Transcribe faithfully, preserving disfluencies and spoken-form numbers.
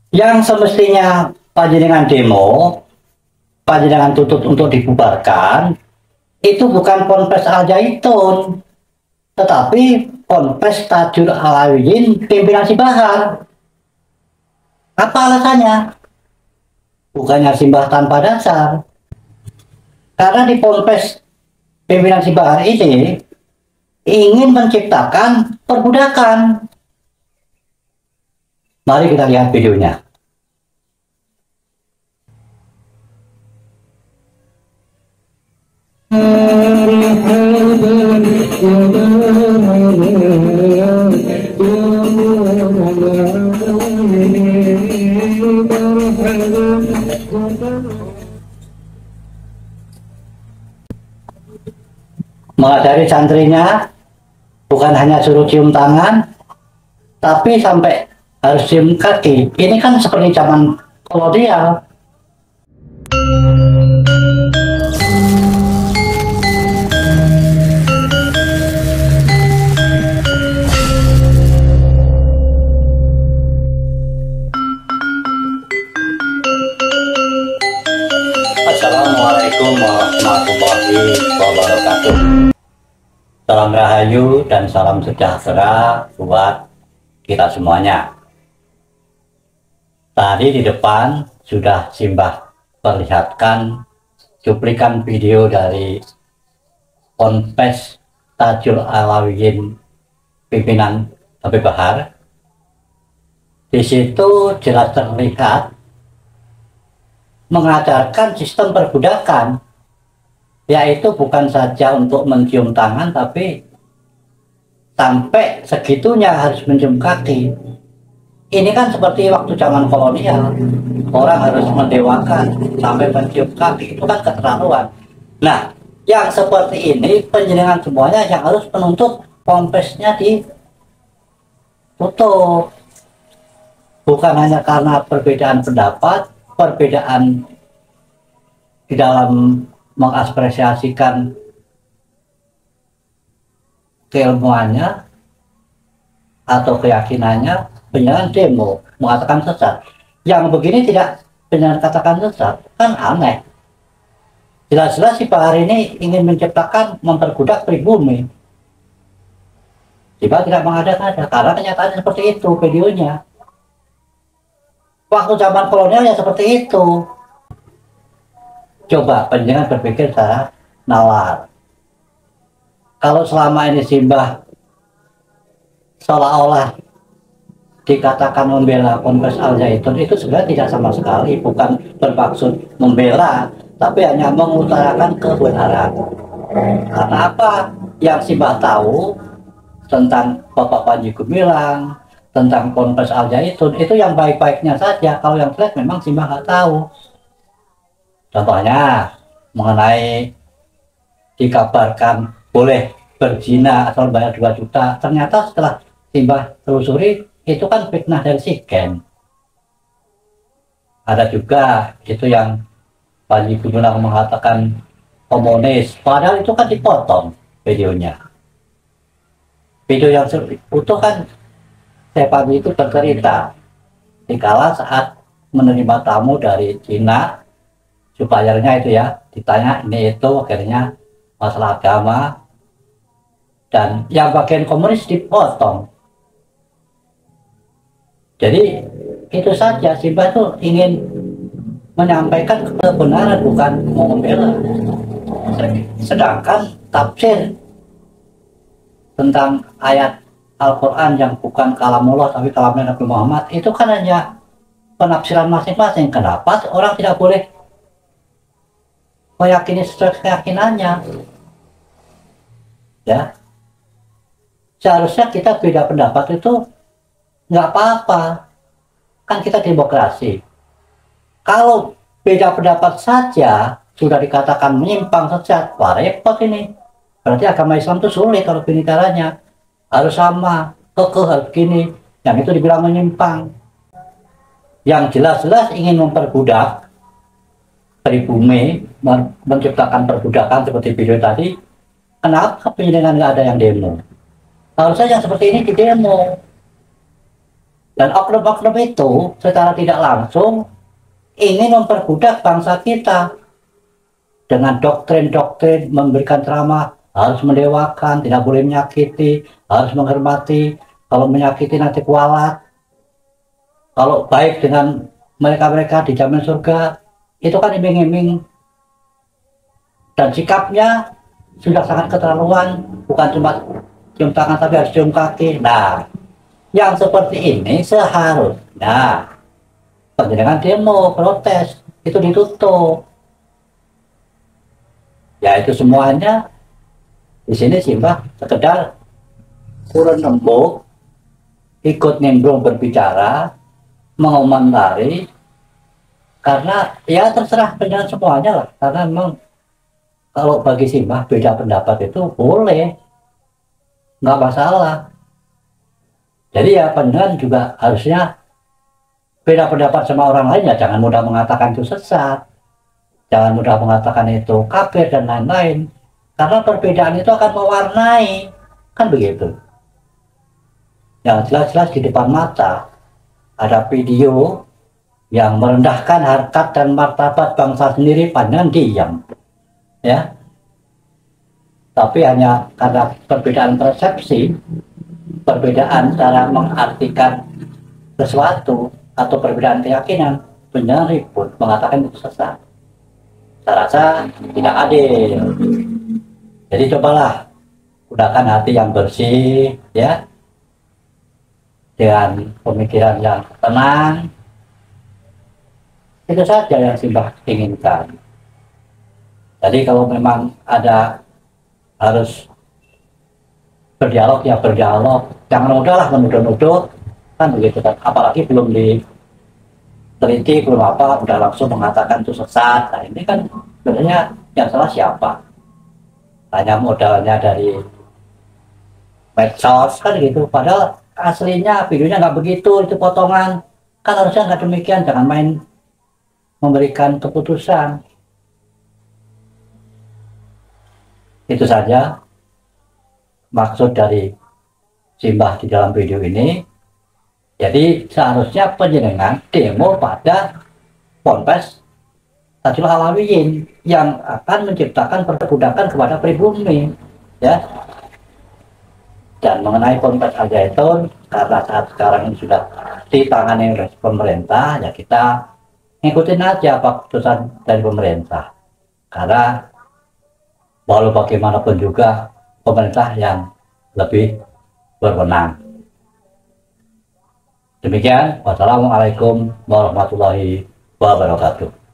Yang semestinya panjenengan demo, panjenengan tuntut untuk dibubarkan, itu bukan Ponpes Al Zaitun, tetapi Ponpes Tajul Alawiyin pimpinan Simbahar. Apa alasannya? Bukannya simbah tanpa dasar. Karena di Ponpes pimpinan Simbahar ini ingin menciptakan perbudakan. Mari kita lihat videonya. Mengajari santrinya bukan hanya suruh cium tangan, tapi sampai harus cium kaki. Ini kan seperti zaman kolonial. Assalamualaikum warahmatullahi wabarakatuh. Salam rahayu dan salam sejahtera buat kita semuanya. Tadi di depan sudah Simbah perlihatkan cuplikan video dari Ponpes Tajul Alawiyin pimpinan Habib Bahar. Di situ jelas terlihat mengajarkan sistem perbudakan, yaitu bukan saja untuk mencium tangan, tapi sampai segitunya harus mencium kaki. Ini kan seperti waktu zaman kolonial, orang harus mendewakan sampai mencium kaki, itu kan keterlaluan. Nah, yang seperti ini penjenengan semuanya yang harus menuntut Ponpesnya ditutup. Bukan hanya karena perbedaan pendapat, perbedaan di dalam mengapresiasikan keilmuannya atau keyakinannya, penjenengan demo mengatakan sesat. Yang begini tidak penjenengan katakan sesat, kan aneh. Jelas-jelas si Bahar ini ingin menciptakan, memperbudak pribumi. Tiba tidak mengada-ngada, karena kenyataannya seperti itu videonya. Waktu zaman kolonial ya seperti itu. Coba penjenengan berpikir secara nalar. Kalau selama ini Simbah seolah-olah dikatakan membela Ponpes Al Zaitun, itu sebenarnya tidak sama sekali, bukan bermaksud membela, tapi hanya mengutarakan kebenaran. Karena apa yang Simbah tahu tentang Bapak Panji Gumilang, tentang Ponpes Al Zaitun, itu yang baik-baiknya saja. Kalau yang jelek memang Simbah nggak tahu. Contohnya mengenai dikabarkan boleh berzina asal bayar dua juta, ternyata setelah Simbah telusuri itu kan fitnah dari Sigen. Ada juga itu yang Panji Gumilang mengatakan komunis, padahal itu kan dipotong videonya. Video yang utuh kan Panji itu bercerita dikala saat menerima tamu dari Cina, suppliernya itu ya, ditanya ini itu akhirnya masalah agama, dan yang bagian komunis dipotong. Jadi itu saja, Simbah itu ingin menyampaikan kebenaran, bukan mau membela. Sedangkan tafsir tentang ayat Al-Quran yang bukan kalamullah tapi kalamnya Nabi Muhammad, itu kan hanya penafsiran masing-masing. Kenapa orang tidak boleh meyakini sesuai keyakinannya? Ya, seharusnya kita beda pendapat itu nggak apa-apa, kan kita demokrasi. Kalau beda pendapat saja sudah dikatakan menyimpang sesat, wah repot ini. Berarti agama Islam itu sulit kalau begini caranya. Harus sama, kekeh harus begini, yang itu dibilang menyimpang. Yang jelas-jelas ingin memperbudak pribumi, menciptakan perbudakan seperti video tadi. Kenapa penjenengan nggak ada yang demo? Harusnya yang seperti ini di demo. Dan oknum-oknum itu secara tidak langsung ingin memperbudak bangsa kita dengan doktrin-doktrin memberikan ceramah, harus mendewakan, tidak boleh menyakiti, harus menghormati, kalau menyakiti nanti kualat, kalau baik dengan mereka-mereka dijamin surga. Itu kan iming-iming, dan sikapnya sudah sangat keterlaluan, bukan cuma cium tangan tapi harus cium kaki. Nah, yang seperti ini seharusnya penjaringan demo, protes, itu ditutup. Ya itu semuanya di sini sih Mbak, sekedar kurun rembuk, ikut nimbrung berbicara, mengomentari, karena ya terserah dengan semuanya lah. Karena memang kalau bagi Simbah beda pendapat itu boleh, nggak masalah. Jadi ya pendengar juga harusnya beda pendapat sama orang lain ya jangan mudah mengatakan itu sesat, jangan mudah mengatakan itu kafir dan lain-lain, karena perbedaan itu akan mewarnai, kan begitu. Yang jelas-jelas di depan mata ada video yang merendahkan harkat dan martabat bangsa sendiri, pandangan diam, ya. Tapi hanya karena perbedaan persepsi, perbedaan cara mengartikan sesuatu atau perbedaan keyakinan, benar ribut mengatakan itu sesat. Saya rasa tidak adil. Jadi cobalah gunakan hati yang bersih, ya, dengan pemikiran yang tenang. Itu saja yang Simbah inginkan. Jadi kalau memang ada harus berdialog ya berdialog, jangan mudahlah menuduh-nuduh, kan begitu kan. Apalagi belum diteliti, belum apa udah langsung mengatakan itu sesat. Nah ini kan sebenarnya yang salah siapa? Hanya modalnya dari medsos kan gitu, padahal aslinya videonya nggak begitu, itu potongan. Kan harusnya nggak demikian, jangan main memberikan keputusan. Itu saja maksud dari Simbah di dalam video ini. Jadi seharusnya penjenengan demo pada Ponpes Tajul Alawiyin yang akan menciptakan perbudakan kepada pribumi, ya. Dan mengenai Ponpes Al Zaitun, karena saat sekarang ini sudah ditangani oleh pemerintah, ya kita ngikutin aja apa keputusan dari pemerintah. Karena walau bagaimanapun juga pemerintah yang lebih berwenang. Demikian, wassalamualaikum warahmatullahi wabarakatuh.